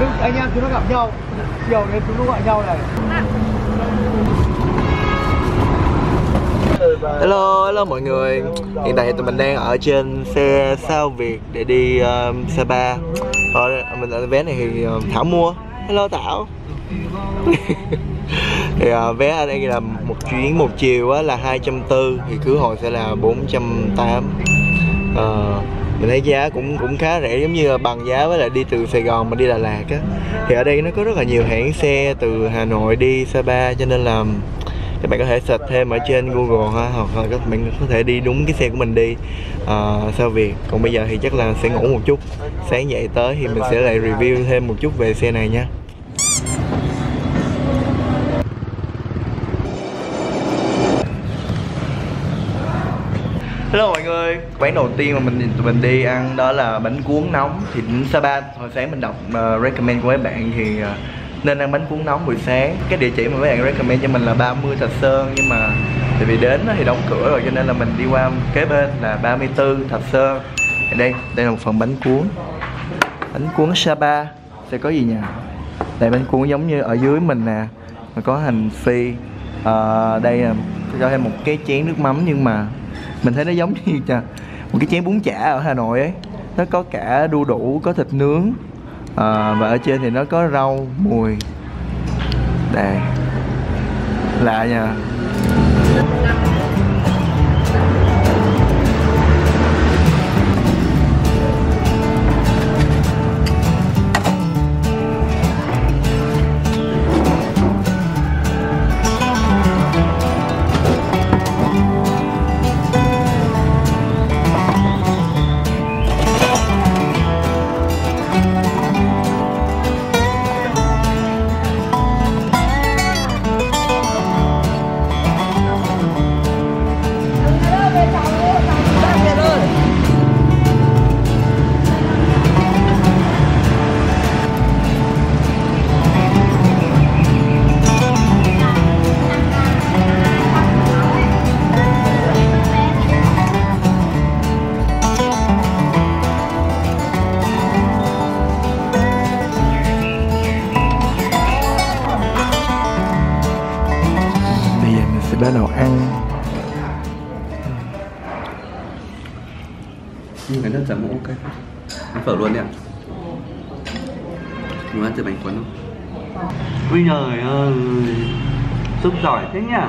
Anh em chúng nó gặp nhau, chiều đến chúng nó gọi nhau này. Hello mọi người. Hiện tại thì tụi mình đang ở trên xe Sao Việt để đi Sapa. Mình ở vé này thì Thảo mua. Hello Thảo. Thì vé ở đây là một chuyến một chiều á, là 240, thì khứ hồi sẽ là 480. Mình thấy giá cũng khá rẻ, giống như là bằng giá với lại đi từ Sài Gòn mà đi Đà Lạt á. Thì ở đây nó có rất là nhiều hãng xe từ Hà Nội đi Sapa, cho nên là các bạn có thể search thêm ở trên Google ha, hoặc là các bạn có thể đi đúng cái xe của mình đi Sao Việt. Còn bây giờ thì chắc là sẽ ngủ một chút, sáng dậy tới thì mình sẽ lại review thêm một chút về xe này nha. Hello mọi người. Quán đầu tiên mà tụi mình đi ăn đó là bánh cuốn nóng. Thì đến Sapa hồi sáng mình đọc recommend của mấy bạn thì nên ăn bánh cuốn nóng buổi sáng. Cái địa chỉ mà mấy bạn recommend cho mình là 30 Thạch Sơn, nhưng mà tại vì đến thì đóng cửa rồi cho nên là mình đi qua kế bên là 34 Thạch Sơn. Ở đây là một phần bánh cuốn. Bánh cuốn Sapa sẽ có gì nhỉ? Đây bánh cuốn giống như ở dưới mình nè, mà có hành phi. Đây là cho thêm một cái chén nước mắm, nhưng mà mình thấy nó giống như một cái chén bún chả ở Hà Nội ấy. Nó có cả đu đủ, có thịt nướng, và ở trên thì nó có rau mùi. Đây, lạ nha. Bắt đầu ăn. Cái nước chấm cũng ok. Ăn phở luôn đi ạ. Muốn ăn từ bánh cuốn không? Ui trời ơi, súp giỏi thế nhỉ.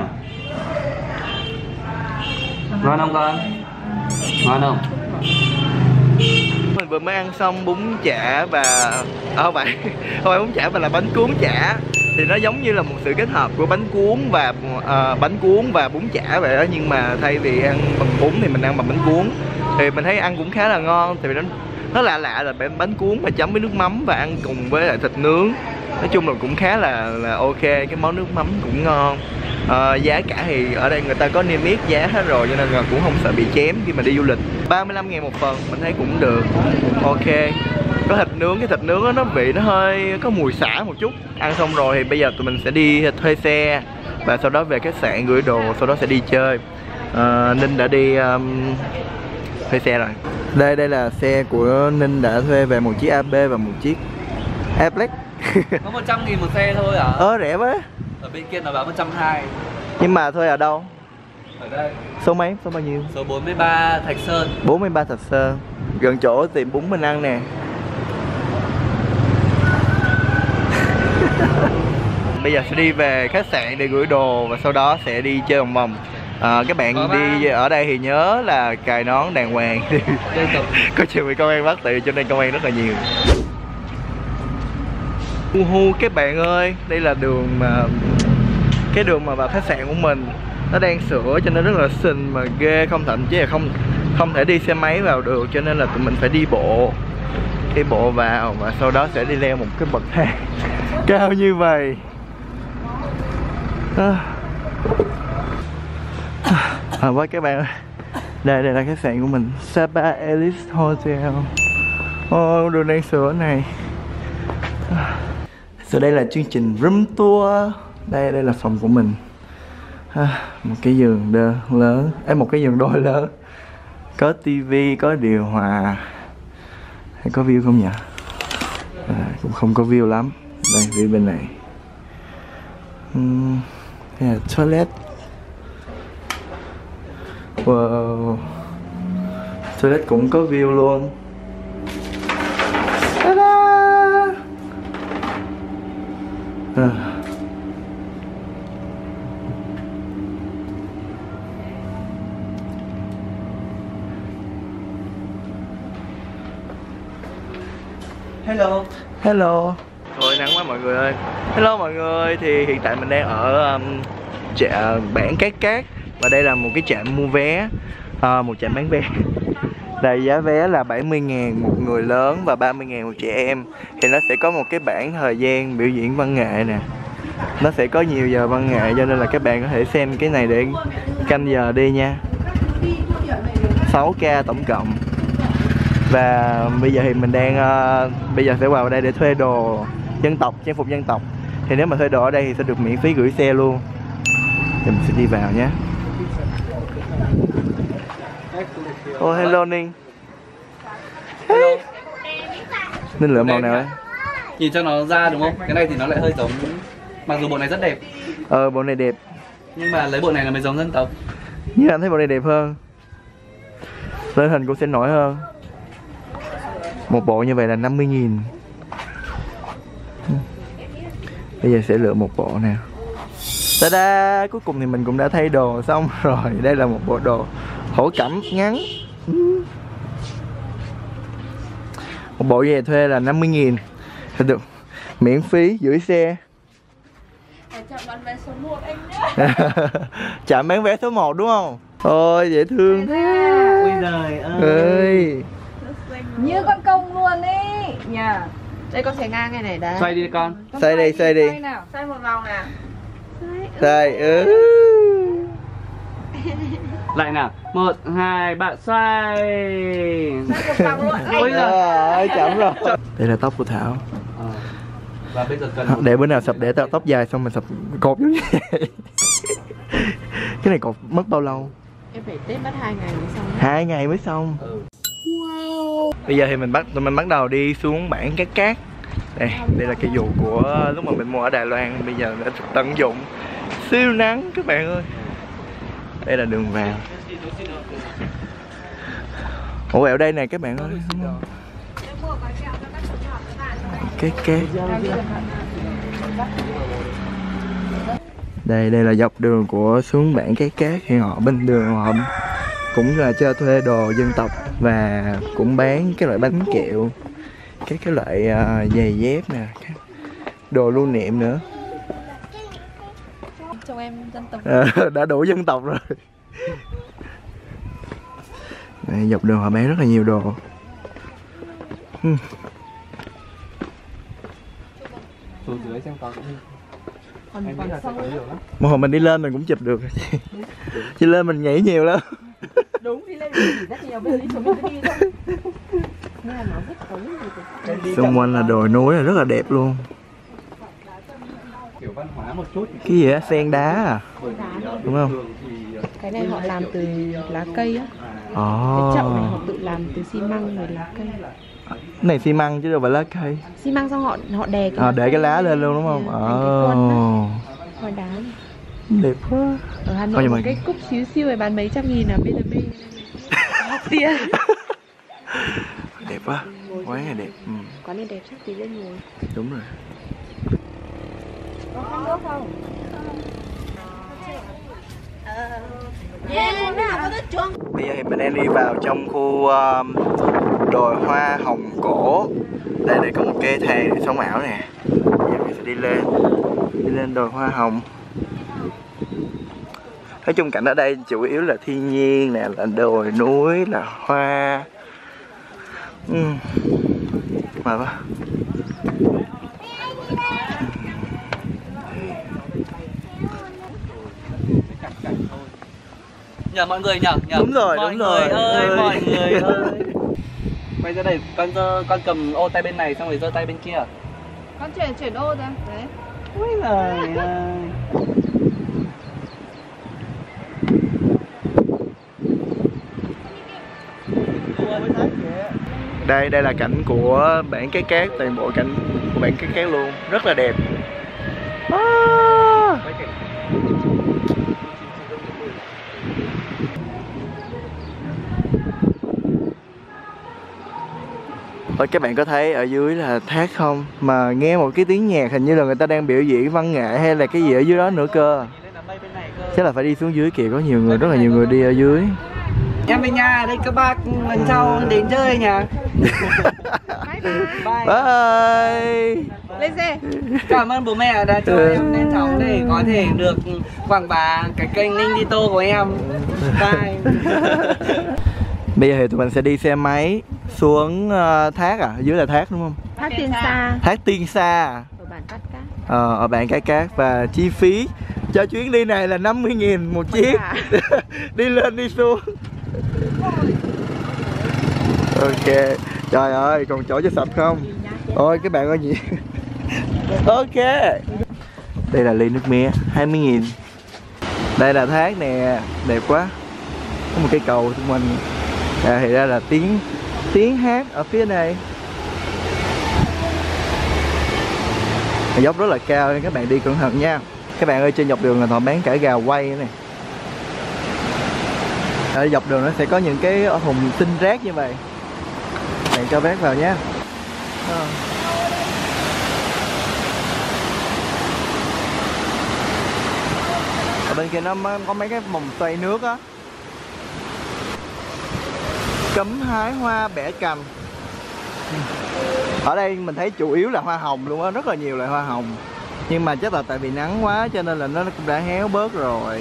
Ngon không con? Ngon không? Mình vừa mới ăn xong bún chả và không phải bún chả mà là bánh cuốn chả. Thì nó giống như là một sự kết hợp của bánh cuốn và bún chả vậy đó, nhưng mà thay vì ăn bằng bún thì mình ăn bằng bánh cuốn. Thì mình thấy ăn cũng khá là ngon, tại vì nó lạ là bánh cuốn mà chấm với nước mắm và ăn cùng với lại thịt nướng. Nói chung là cũng khá là ok, cái món nước mắm cũng ngon. Giá cả thì ở đây người ta có niêm yết giá hết rồi, cho nên là cũng không sợ bị chém khi mà đi du lịch. 35.000 một phần mình thấy cũng được, ok. Có thịt nướng, cái thịt nướng đó, nó vị nó hơi có mùi xả một chút. Ăn xong rồi thì bây giờ tụi mình sẽ đi thuê xe và sau đó về khách sạn gửi đồ, sau đó sẽ đi chơi. Ninh đã đi thuê xe rồi. Đây là xe của Ninh đã thuê về, một chiếc AB và một chiếc Aplex. Có 100.000 một xe thôi à? Rẻ quá. Ở bên kia nó báo 120. Nhưng mà thuê ở đâu? Ở đây. Số mấy? Số bao nhiêu? Số 43 Thạch Sơn. 43 Thạch Sơn. Gần chỗ tiệm bún mình ăn nè. Bây giờ sẽ đi về khách sạn để gửi đồ và sau đó sẽ đi chơi vòng vòng. Các bạn đi ở đây thì nhớ là cài nón đàng hoàng. Có chuyện bị công an bắt, tại cho nên công an rất là nhiều. Các bạn ơi, đây là đường mà cái đường mà vào khách sạn của mình. Nó đang sửa cho nên rất là xinh mà ghê, không, thậm chí là không thể đi xe máy vào được, cho nên là tụi mình phải đi bộ vào và sau đó sẽ đi leo một cái bậc thang cao như vậy. Với các bạn ơi, đây là khách sạn của mình, Sapa Elite Hotel. Đường đang sửa này. Sau đây là chương trình room tour. Đây là phòng của mình. Một cái giường lớn, một cái giường đôi lớn, có tivi, có điều hòa. Hay có view không nhỉ? Cũng không có view lắm. Đây, view bên này. Đây là toilet. Wow. Toilet cũng có view luôn. Ta-da! Hello. Hello. Thôi nắng quá mọi người ơi. Hello mọi người, thì hiện tại mình đang ở chợ Bản Cát Cát. Và đây là một cái trạm mua vé, một trạm bán vé. Đây giá vé là 70.000 một người lớn và 30.000 một trẻ em. Thì nó sẽ có một cái bảng thời gian biểu diễn văn nghệ nè. Nó sẽ có nhiều giờ văn nghệ cho nên là các bạn có thể xem cái này để canh giờ đi nha. 6k tổng cộng. Và bây giờ thì mình đang bây giờ sẽ vào đây để thuê đồ dân tộc, trang phục dân tộc. Thì nếu mà thuê đồ ở đây thì sẽ được miễn phí gửi xe luôn. Thì mình sẽ đi vào nhé. Oh hello Ninh. Hey. Ninh lựa màu nào ấy? Nhìn cho nó ra đúng không? Cái này thì nó lại hơi giống, mặc dù bộ này rất đẹp. Bộ này đẹp. Nhưng mà lấy bộ này là mới giống dân tộc. Nhưng anh thấy bộ này đẹp hơn. Lên hình cũng sẽ nổi hơn. Một bộ như vậy là 50.000. Bây giờ sẽ lựa một bộ nè. Ta-da! Cuối cùng thì mình cũng đã thay đồ xong rồi. Đây là một bộ đồ thổ cẩm ngắn. Một bộ về thuê là 50.000. Được miễn phí gửi xe. Chạm bán vé số 1 anh nhé. Chạm bán vé số 1 đúng không? Ôi dễ thương thế. Ôi trời ơi. Như con công luôn ấy nhà. Đây con sẽ ngang cái này đấy. Xoay đi con. Xoay đi, xoay đi. Xoay nào, xoay một vòng nào. Xoay. Lại nào. 1, 2, 3 xoay. Xoay một vòng luôn. Ôi giời. Chậm rồi. Đây là tóc của Thảo. Và bây giờ cần để bữa nào sập để tóc dài xong mình sập cột giống như vậy. Cái này cột mất bao lâu? Em phải tết mất 2 ngày mới xong. 2 ngày mới xong. Wow. Bây giờ thì tụi mình bắt đầu đi xuống Bản Cát Cát. Đây là cái vụ của lúc mà mình mua ở Đài Loan. Bây giờ đã tận dụng siêu nắng các bạn ơi. Đây là đường vào. Ủa ở đây này các bạn ơi. Cát Cát. Đây là dọc đường của xuống Bản Cát Cát. Thì họ bên đường họ cũng là cho thuê đồ dân tộc và cũng bán cái loại bánh kẹo, cái loại giày dép nè, đồ lưu niệm nữa. Chồng em dân tộc. Đã đủ dân tộc rồi. Đây, dọc đường họ bán rất là nhiều đồ. xuống dưới xem có cũng Còn sâu lắm. Một hồi mình đi lên mình cũng chụp được. Chứ lên mình nhảy nhiều lắm. Đúng, đi lên mình rất nhiều, bây giờ đi xuống mình cứ đi thôi. Nên là nó rất cứng. Xung quanh là đồi núi là rất là đẹp luôn. kiểu văn hóa một chút. Cái gì á, sen đá à? Đúng không? Cái này họ làm từ lá cây á. Ồ. Cái chậu này họ tự làm từ xi măng rồi lá cây. Cái này xi măng chứ đâu phải lá cây. Xi măng xong họ đè cái Để cái lá lên luôn đúng không? Hoa đá này. Đẹp quá. Ở Hà Nội một cái cúc xíu xiu này bán mấy trăm nghìn là bây giờ đi học tiền. Đẹp quá. Quán này đẹp. Quán này đẹp chắc tí lên ngồi. Đúng rồi. Có khăn nước không? Bây giờ thì mình đang đi vào trong khu đồi hoa hồng cổ. Đây có một cái thềm để sống ảo nè. Bây giờ mình sẽ đi lên đồi hoa hồng. Nói chung cảnh ở đây chủ yếu là thiên nhiên nè, là đồi núi, là hoa. Mệt quá. Nhờ mọi người nhờ. Đúng rồi, mọi đúng rồi. Người ơi, mọi người ơi. Bây giờ đây con cầm ô tay bên này xong rồi giơ tay bên kia. Con chuyển ô ra. Đấy. Ôi giời ơi. Đây là cảnh của bản Cái Cát, toàn bộ cảnh của bản Cái Cát luôn, rất là đẹp. Ôi, các bạn có thấy ở dưới là thác không? Mà nghe một cái tiếng nhạc hình như là người ta đang biểu diễn văn nghệ hay là cái gì ở dưới đó nữa cơ. Chắc là phải đi xuống dưới kìa, có nhiều người, rất là nhiều người đi ở dưới. Em về nhà đây, các bác lần sau đến chơi nhà. Bye. Bye. Lên xe. Cảm ơn bố mẹ đã cho em lên sóng để có thể được quảng bá cái kênh Ninh Đi Tô của em. Bye. Bây giờ thì tụi mình sẽ đi xe máy xuống thác à? Dưới là thác đúng không? Thác Tiên Sa. Thác Tiên Sa. Ở bản Cát Cát. Ở bản Cái Cát. Và chi phí cho chuyến đi này là 50.000 một chiếc. Đi lên đi xuống. Ok. Trời ơi, còn chỗ cho sạch không? Ôi các bạn ơi gì. Ok. Đây là ly nước mía 20.000. Đây là thác nè, đẹp quá. Có một cây cầu xung quanh. Thì ra là tiếng hát ở phía này. Dốc rất là cao nên các bạn đi cẩn thận nha. Các bạn ơi, trên dọc đường là họ bán cả gà quay này. Ở dọc đường nó sẽ có những cái thùng tinh rác như vậy. Bạn cho rác vào nhé. Ở bên kia nó có mấy cái vòng xoay nước á. Cấm hái hoa bẻ cành. Ở đây mình thấy chủ yếu là hoa hồng luôn á, rất là nhiều loại hoa hồng. Nhưng mà chắc là tại vì nắng quá cho nên là nó cũng đã héo bớt rồi.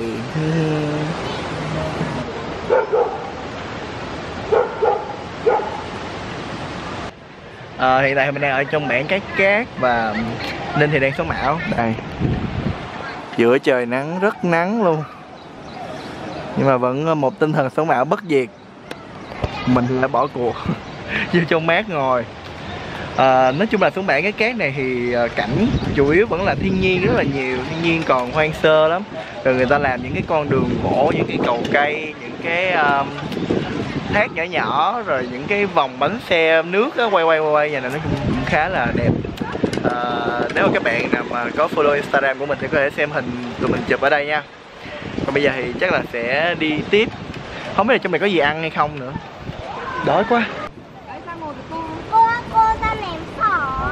Hiện tại mình đang ở trong bản Cái Cát và Ninh thì đang sống ảo. Đây, giữa trời nắng, rất nắng luôn. Nhưng mà vẫn một tinh thần sống ảo bất diệt. Mình thì đã bỏ cuộc vô trong mát ngồi. Nói chung là xuống bản Cái Cát này thì cảnh chủ yếu vẫn là thiên nhiên rất là nhiều, thiên nhiên còn hoang sơ lắm. Rồi người ta làm những cái con đường gỗ, những cái cầu cây, những cái thác nhỏ nhỏ, rồi những cái vòng bánh xe nước á, quay nhà này, nói chung cũng khá là đẹp. Nếu mà các bạn nào mà có follow Instagram của mình thì có thể xem hình tụi mình chụp ở đây nha. Còn bây giờ thì chắc là sẽ đi tiếp. Không biết là trong này có gì ăn hay không nữa. Đói quá. Cô ra ném phở.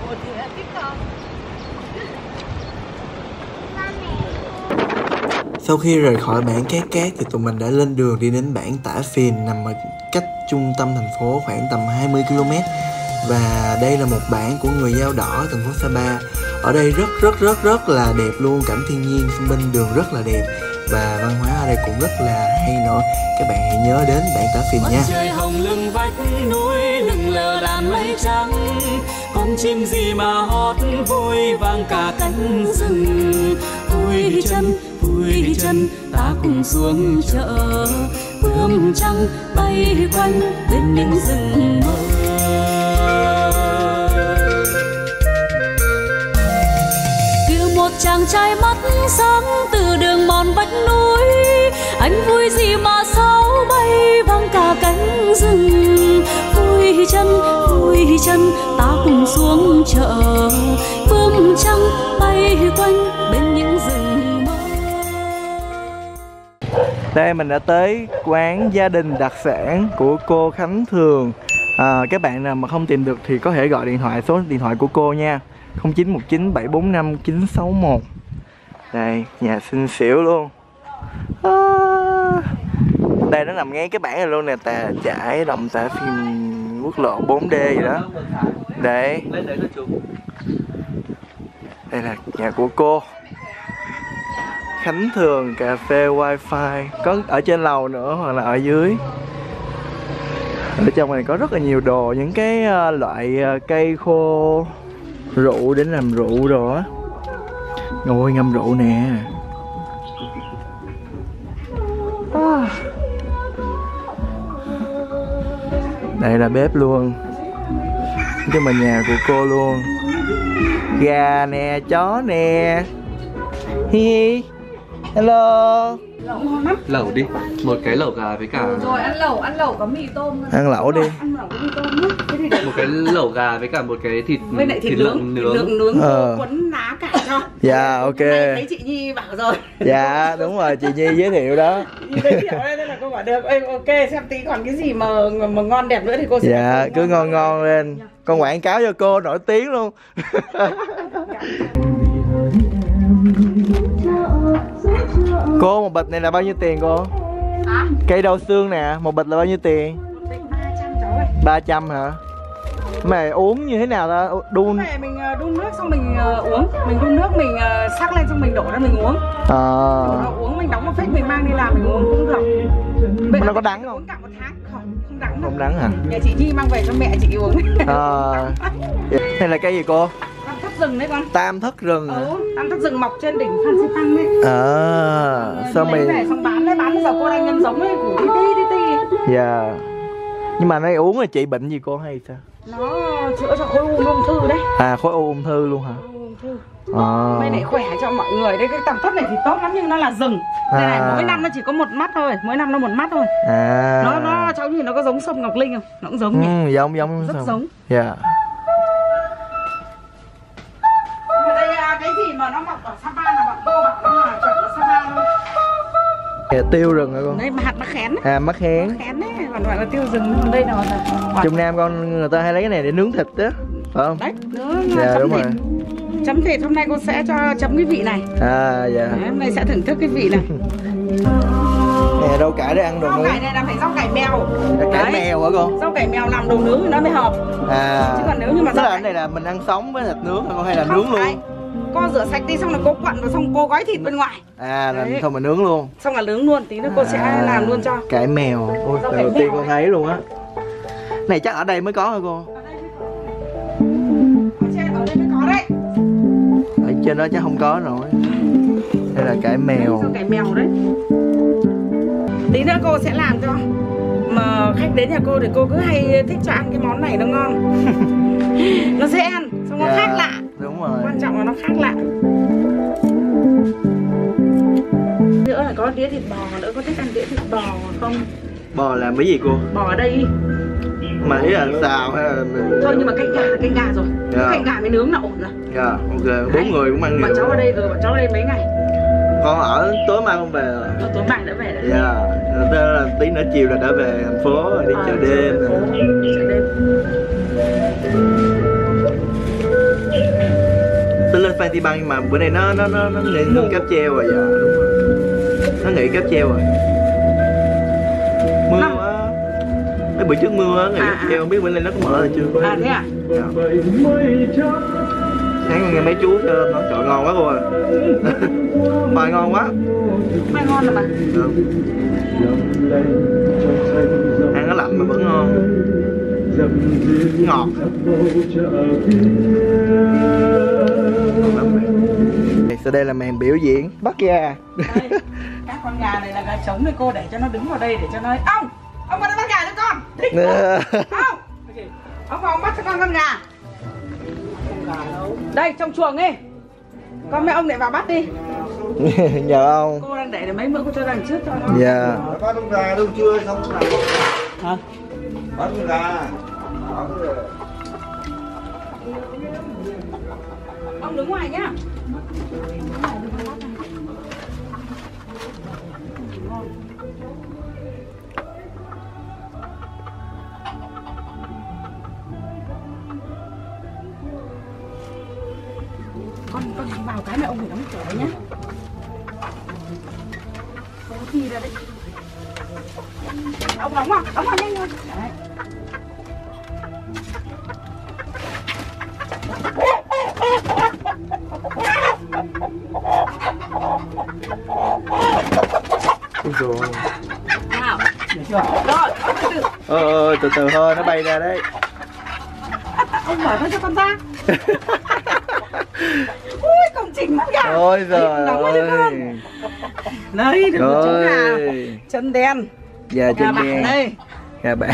Sau khi rời khỏi bản Cái Cát thì tụi mình đã lên đường đi đến bản Tả Phìn, nằm ở cách trung tâm thành phố khoảng tầm 20 km. Và đây là một bản của người Dao Đỏ, thành phố Sapa. Ở đây rất là đẹp luôn, cảnh thiên nhiên xung quanh đường rất là đẹp. Và văn hóa ở đây cũng rất là hay nữa. Các bạn hãy nhớ đến bản Tả Phìn nha. Trời hồng lưng vách núi, lưng lờ đàn mây trắng. Con chim gì mà hót vui vang cả cánh rừng. Vui chân, ta cùng xuống chợ. Bướm trắng bay quanh bên những rừng mơ. Kêu một chàng trai mắt sáng từ đường mòn vách núi. Anh vui gì mà sao bay vang cả cánh rừng. Vui chân, ta cùng xuống chợ. Bướm trắng bay quanh bên những rừng mơ. Đây mình đã tới quán gia đình đặc sản của cô Khánh Thường. Các bạn nào mà không tìm được thì có thể gọi điện thoại, số điện thoại của cô nha, 0919 745 961. Đây, nhà xinh xỉu luôn. Đây nó nằm ngay cái bảng này luôn nè, trải Đồng Tả Phìn, quốc lộ 4D gì đó. Đây. Đây là nhà của cô Khánh Thường cà phê wifi, có ở trên lầu nữa hoặc là ở dưới. Ở trong này có rất là nhiều đồ, những cái loại cây khô, rượu để làm rượu rồi á. Ngồi ngâm rượu nè. Đây là bếp luôn, chứ mà nhà của cô luôn. Gà nè, chó nè. Hi hi. Hello. Lẩu ngon lắm. Lẩu đi, một cái lẩu gà với cả Rồi ăn lẩu có mì tôm. Ăn lẩu đi. Ăn lẩu có mì tôm nhé. Thế thì để một cái lẩu gà với cả một cái thịt với lại thịt lợn nướng. nướng cuốn lá cải cho. Dạ ok. Thấy chị Nhi bảo rồi. Dạ đúng rồi, chị Nhi giới thiệu đó. Giới thiệu đây nên là cô bảo được. Ê, ok, xem tí còn cái gì mà ngon đẹp nữa thì cô sẽ. Dạ cứ ngon lên. Con quảng cáo cho cô nổi tiếng luôn. Cô một bịch này là bao nhiêu tiền cô? Hả? Cây đau xương nè, một bịch là bao nhiêu tiền? 300 cháu ơi. 300 hả? Mày uống như thế nào ta? Đun. Này mình đun nước xong mình uống. Mình đun nước mình sắc lên xong mình đổ ra mình uống. Đổ ra uống mình đóng một phích mình mang đi làm mình uống cũng được. Nó có đắng không? Uống cả một tháng không đắng đâu. Không đắng hả? Nhà chị Nhi mang về cho mẹ chị uống. Này là cây gì cô? Tam thất rừng đấy con. Tam thất rừng hả? Tam thất rừng mọc trên đỉnh Phan Xipang đấy. Sao mày về xong bán đấy, bán bây giờ cô đang nhân giống ấy, củ tí. Dạ. Nhưng mà nó uống là trị bệnh gì cô hay sao? Nó chữa cho khối u ung thư đấy. À khối u ung thư luôn hả? Ung thư. Bên này khỏe cho mọi người đấy, cái tam thất này thì tốt lắm nhưng nó là rừng. Đây này mỗi năm nó chỉ có một mắt thôi, mỗi năm nó một mắt thôi. Nó cháu nhìn nó có giống sâm ngọc linh không? Nó cũng giống nhỉ? Giống rất giống. Dạ. Đây cái gì mà nó mọc ở Sapa là bọn cô bảo nó là chuẩn là Sapa thôi. Tiêu rừng hả con? Đây hạt mắc khén. Mắc khén. Mắc khén đấy, còn gọi là tiêu rừng. Đây là Trong Nam con người ta hay lấy cái này để nướng thịt đó, phải không? Đấy, nướng dạ, chấm thịt. Chấm thịt hôm nay cô sẽ cho chấm cái vị này. Dạ. Hôm nay sẽ thưởng thức cái vị này. Nè rau cải để ăn đồ nướng. Rau cải này là phải rau cải mèo. Cải mèo hả con? Rau cải mèo làm đồ nướng thì nó mới hợp. Chứ còn nếu như mà rau cải này là mình ăn sống với thịt nướng hay là nướng luôn? Cô rửa sạch đi xong là cô quặn và xong cô gói thịt bên ngoài. Là không mà nướng luôn. Xong là nướng luôn, tí nữa cô sẽ làm luôn cho. Cải mèo. Ôi, lần đầu tiên con thấy luôn á. Này chắc ở đây mới có hả cô? Ở đây mới có đấy. Ở trên đó chắc không có rồi. Đây là cải mèo. Rau cải mèo đấy. Tí nữa cô sẽ làm cho. Mà khách đến nhà cô thì cô cứ hay thích cho ăn cái món này nó ngon. Nó dễ ăn, xong nó khác lạ. Đúng rồi. Quan trọng là nó khác lạ. Nữa là có đĩa thịt bò, nữa có thích ăn đĩa thịt bò không? Bò làm cái gì cô? Bò ở đây. Mà ý là xào hay là mình... Thôi nhưng mà canh gà rồi. Canh gà mới nướng là ổn rồi. Dạ, ok, 4 người cũng ăn nhiều. Bọn cháu ở đây rồi, bọn cháu ở đây mấy ngày. Con ở tối mai không về rồi. Tối mai đã về rồi. Dạ, là tí nữa chiều là đã về thành phố đi chợ đêm. Chợ đêm. Tôi lên Phan Xipang nhưng mà bữa nay nó nghỉ cáp treo rồi. Dạ, đúng rồi. Nó nghỉ cáp treo rồi. Mưa quá. Mấy bữa trước mưa nghỉ cáp treo, không biết bữa nay nó có mở rồi chưa? Thế à? Dạ. Sáng nghe mấy chú cho nó trời ngon quá cô ơi. Bài ngon quá. Bài ngon rồi mà. Ăn nó lạnh mà vẫn ngon. Ngọt. Sau đây là màn biểu diễn bắt gà. Đây, các con gà này là gà trống này cô để cho nó đứng vào đây để cho nó ông vào đây bắt gà cho con. Thích không? Ông vào ông bắt cho con gà. Đây trong chuồng đi. Con mấy ông lại vào bắt đi. Nhờ ông. Cô đang để mấy bữa cô cho đằng trước cho nó. Dạ. Bắt con gà đâu chưa xong làm. Hả? Bắt con gà. Ông đứng ngoài nhá. Con vào cái này ông phải đóng cửa nhá. Có khi ra đấy. Ông đóng vào nhanh lên. Đấy. Ôi dồi. Nào, được chưa? Rồi, từ từ. Từ từ thôi, nó bay ra đấy. Ông mở nó cho con ra. Ui, công trình mắt gà. Ôi giời ơi. Đây, được một chú gà. Chân đen. Dạ, chân đen. Đây. Gà bạn.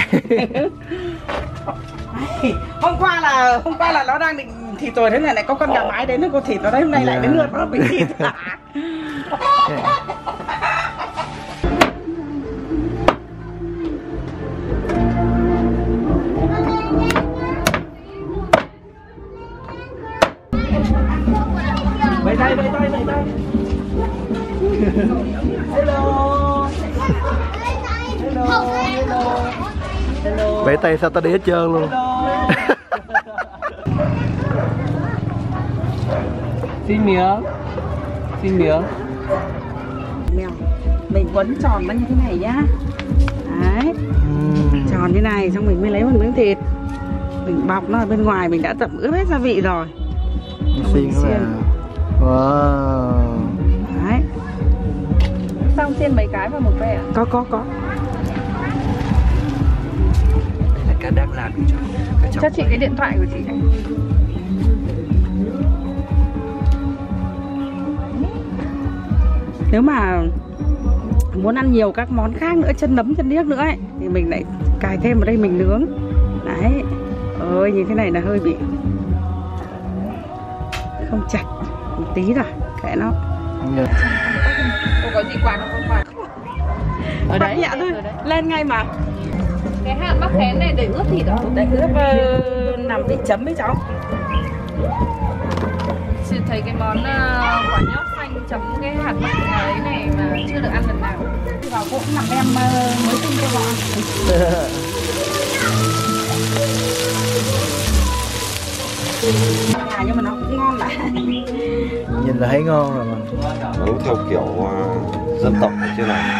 Hôm qua là nó đang định thịt rồi, thế này lại có con gà mái đến nó có thịt vào đấy, hôm nay lại đến lượt nó bị thịt. tay, vẫy tay, vẫy tay. Hello. Hello, hello. Hello. Vẫy tay sao ta đi hết trơn luôn. Xin miếng. Xin miếng. Mèo mình quấn tròn nó như thế này nhá. Đấy, tròn như này, xong mình mới lấy một miếng thịt, mình bọc nó ở bên ngoài, mình đã tẩm ướp hết gia vị rồi. Xiên là wow. Đấy. Xong xiên mấy cái vào một ve ạ? Có. Đây là cá đang làm Cho chị cái điện thoại của chị này. Nếu mà muốn ăn nhiều các món khác nữa, chân nấm chân điếc nữa ấy, thì mình lại cài thêm vào đây mình nướng. Đấy. Ôi như thế này là hơi bị không chặt một tí rồi, kệ nó. Cô có gì quạt không quạt? Ở đấy nhẹ thôi, lên ngay mà. Cái hạt mắc khén này để ướp thịt ạ? Để ướp làm vị chấm với cháu. Chị thấy cái món quả nhót xanh chấm cái hạt mắc ấy này mà chưa được ăn lần nào. Vào cũng làm em mới sinh cho họ. Nhưng mà nó cũng ngon lại. Nhìn là thấy ngon rồi mà. Nấu theo kiểu dân tộc ở trên này.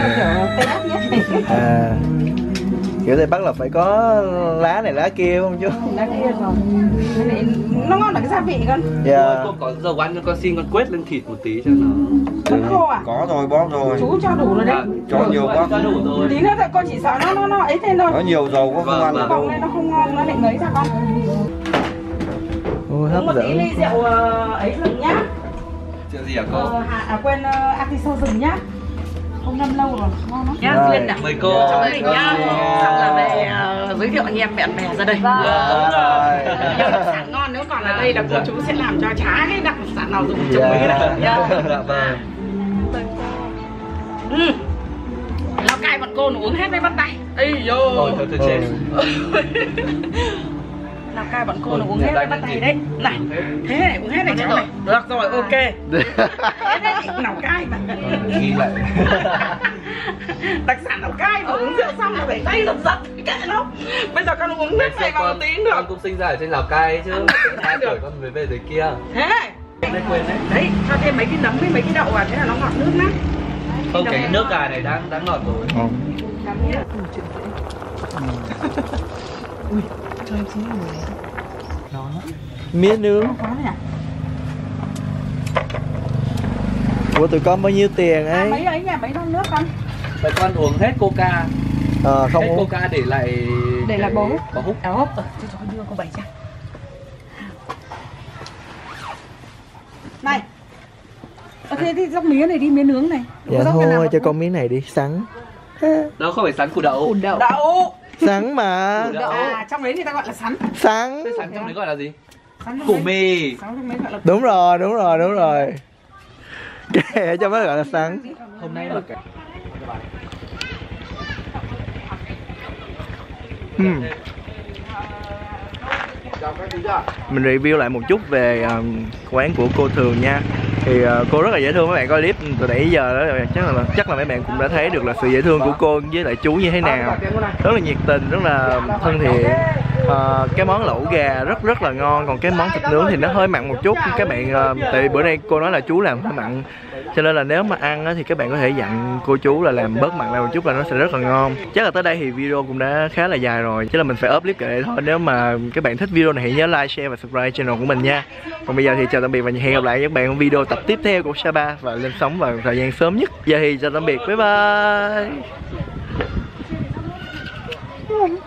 À, kiểu Tây Bắc là phải có lá này lá kia không chú? Lá kia rồi. Nó ngon là cái gia vị con. Dạ. Cô có dầu ăn cho con xin con quết lên thịt một tí cho nó. Vẫn khô à? Có rồi, bóp rồi. Chú cho đủ rồi đấy. Cho nhiều bóp. Cho đủ rồi. Tí nữa thì con chỉ sợ nó ấy thêm thôi. Nó nhiều dầu có không ăn được Bọc đâu. này nó không ngon, nó lại ngấy ra con. Ôi, hấp Một tí dẫn. ly rượu ấy rừng nhá. Chuyện gì hả cô? Quên atiso rừng nhá. Không ngâm lâu rồi, ngon lắm. Nhá, Rồi. Duyên ạ. Mời cô. Cháu mình nhá. Xong là về giới thiệu anh em bạn bè ra đây. Rồi. Nhiều đặc sản ngon, nếu còn ở đây là cô chú sẽ làm cho chả cái đặc sản nào dùng chung Dạ. với cái này nhá. Dạ vâng. Lào Cai bọn cô nó uống hết đấy bắt tay. Ây dô. Thôi thôi chết. Lào Cai bọn cô nó uống hết đấy bắt tay đấy. Này, thế này uống hết này cháu này. Được rồi, ok. Hết đấy, Lào Cai mà. Ghi lại. Đặc sản Lào Cai mà uống rượu xong là phải tay giật giật kệ nó. Bây giờ con uống nước này vào một tí được. Con cũng sinh ra ở trên Lào Cai chứ. 2 tuổi con mới về dưới kia. Thế. Đấy, cho thêm mấy cái nấm với mấy cái đậu vào thế là nó ngọt nước lắm. Không, cái nước gà này đã ngọt rồi. Mía nướng. Của tụi con bao nhiêu tiền ấy? Mấy ấy nhà mấy lon nước con. Vậy con uống hết coca. Không Hết uống. coca để lại bò húc. Bò húc. Bò húc. Cho đưa cô 700. Này. Thế thì dốc mía này đi, mía nướng này. Dạ thôi cho con miếng này đi, sắn. Đó không phải sắn củ đậu. Đậu. Sắn mà. Đậu. Trong đấy người ta gọi là sắn. Sắn. Thế sắn trong đấy gọi là gì? Sắn trong Củ đấy- mì. Sắn trong đấy gọi là Đúng rồi. Cái ở trong đó gọi là sắn. Hôm nay mà cái Mình review lại một chút về quán của cô Thường nha. Thì cô rất là dễ thương, mấy bạn coi clip từ nãy giờ đó chắc là mấy bạn cũng đã thấy được là sự dễ thương của cô với lại chú như thế nào. Rất là nhiệt tình, rất là thân thiện. Cái món lẩu gà rất là ngon, còn cái món thịt nướng thì nó hơi mặn một chút các bạn, tại vì bữa nay cô nói là chú làm hơi mặn, cho nên là nếu mà ăn á, thì các bạn có thể dặn cô chú là làm bớt mặn lại một chút là nó sẽ rất là ngon. Chắc là tới đây thì video cũng đã khá là dài rồi, chứ là mình phải up clip kệ thôi. Nếu mà các bạn thích video này hãy nhớ like, share và subscribe channel của mình nha. Còn bây giờ thì chào tạm biệt và hẹn gặp lại các bạn ở video tập tiếp theo của Sapa và lên sóng vào thời gian sớm nhất. Giờ thì chào tạm biệt, bye bye.